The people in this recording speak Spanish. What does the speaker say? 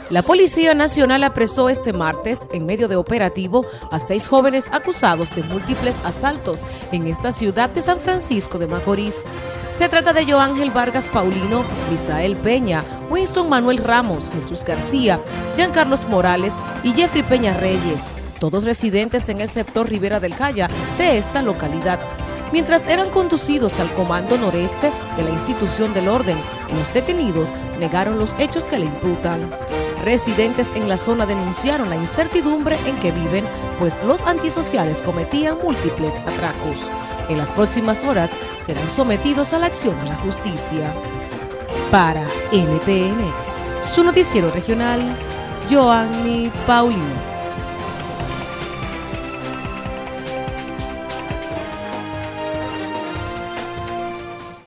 La Policía Nacional apresó este martes, en medio de operativo, a 6 jóvenes acusados de múltiples asaltos en esta ciudad de San Francisco de Macorís. Se trata de Joángel Vargas Paulino, Misael Peña, Winston Manuel Ramos, Jesús García, Jean Carlos Morales y Jeffrey Peña Reyes, todos residentes en el sector Ribera del Caya de esta localidad. Mientras eran conducidos al Comando Noreste de la institución del orden, los detenidos negaron los hechos que le imputan. Residentes en la zona denunciaron la incertidumbre en que viven, pues los antisociales cometían múltiples atracos. En las próximas horas serán sometidos a la acción de la justicia. Para NTN, su noticiero regional, Joanny Paulino.